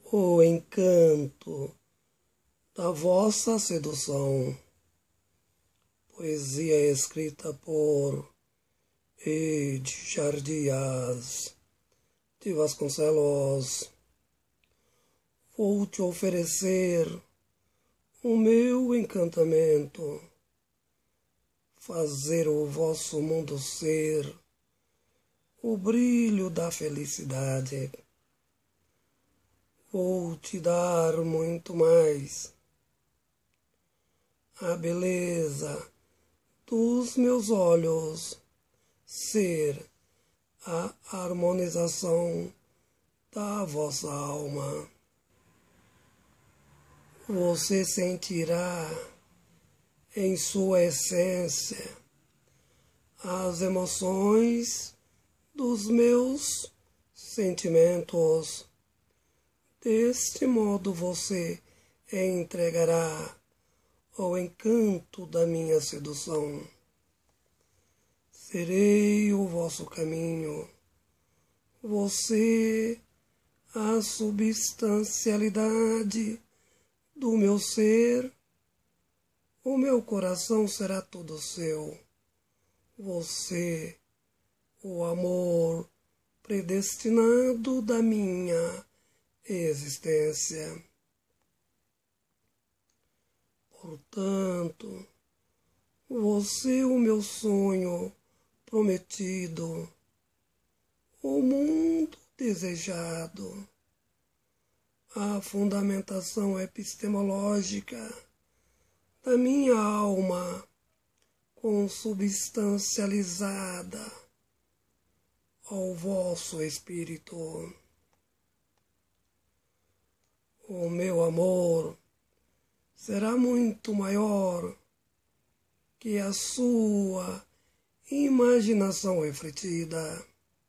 o encanto da vossa sedução. Poesia escrita por Edgar Dias de Vasconcelos. Vou te oferecer o meu encantamento, fazer o vosso mundo ser o brilho da felicidade. Vou te dar muito mais, a beleza dos meus olhos ser a harmonização da vossa alma. Você sentirá em sua essência as emoções dos meus sentimentos. Deste modo você entregará ao encanto da minha sedução. Serei o vosso caminho, você a substancialidade do meu ser, o meu coração será todo seu. Você, o amor predestinado da minha existência. Portanto, você, o meu sonho prometido, o mundo desejado, a fundamentação epistemológica da minha alma consubstancializada ao vosso espírito. O meu amor será muito maior que a sua imaginação refletida.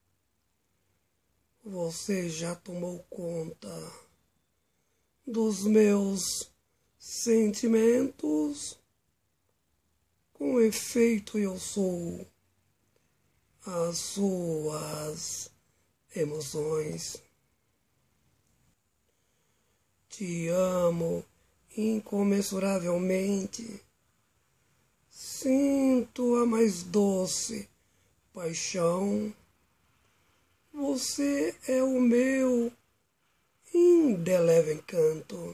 Você já tomou conta dos meus sentimentos, com efeito eu sou as suas emoções. Te amo incomensuravelmente, sinto a mais doce paixão. Você é o meu indelével encanto.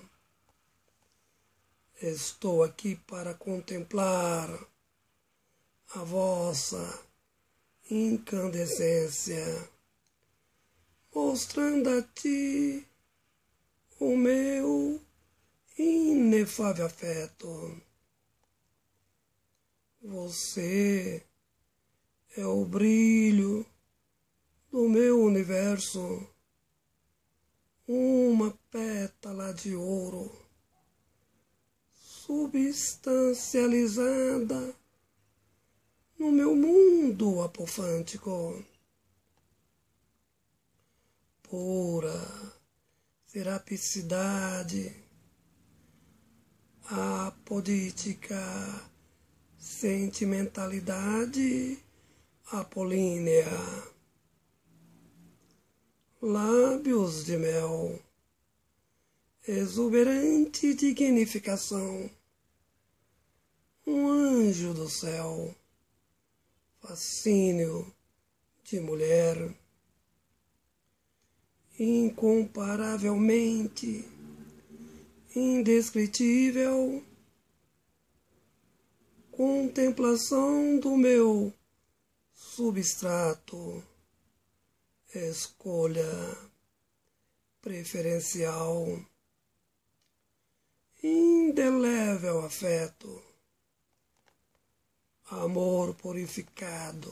Estou aqui para contemplar a vossa incandescência, mostrando a ti o meu inefável afeto. Você é o brilho do meu universo, uma pétala de ouro substancializada no meu mundo apofântico. Pura serapicidade, apodítica, sentimentalidade apolínea, lábios de mel, exuberante dignificação, um anjo do céu, fascínio de mulher, incomparavelmente indescritível, contemplação do meu substrato, escolha preferencial, indelével afeto, amor purificado.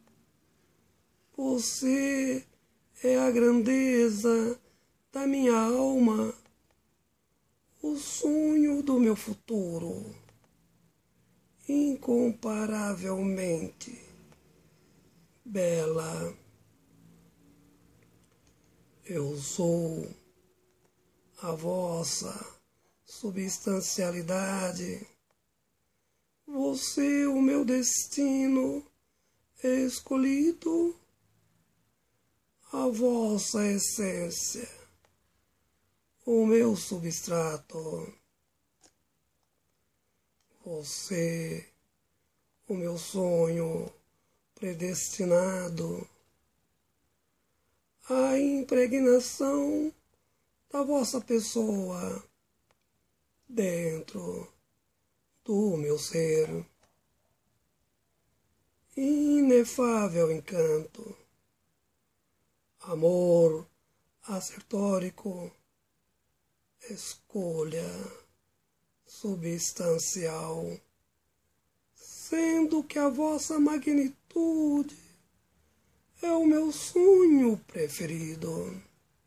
Você é a grandeza da minha alma, o sonho do meu futuro, incomparavelmente bela. Eu sou a vossa substancialidade, você o meu destino escolhido, a vossa essência, o meu substrato. Você, o meu sonho predestinado, a impregnação da vossa pessoa dentro do meu ser. Inefável encanto, amor assertórico, escolha substancial, sendo que a vossa magnitude é o meu sonho preferido.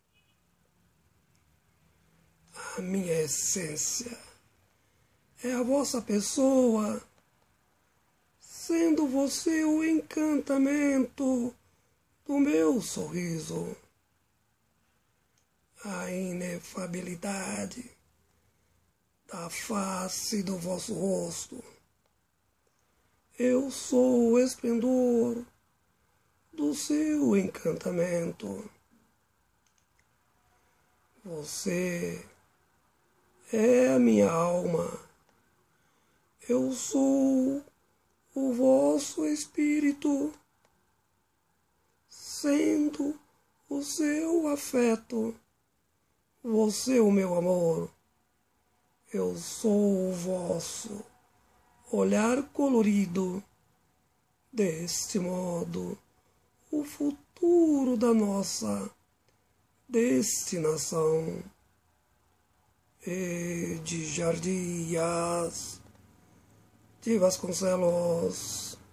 A minha essência é a vossa pessoa, sendo você o encantamento do meu sorriso, a inefabilidade da face do vosso rosto. Eu sou o esplendor do seu encantamento. Você é a minha alma. Eu sou o vosso espírito, sendo o seu afeto. Você o meu amor. Eu sou o vosso olhar colorido. Deste modo, o futuro da nossa destinação. E de Jardias de Vasconcelos.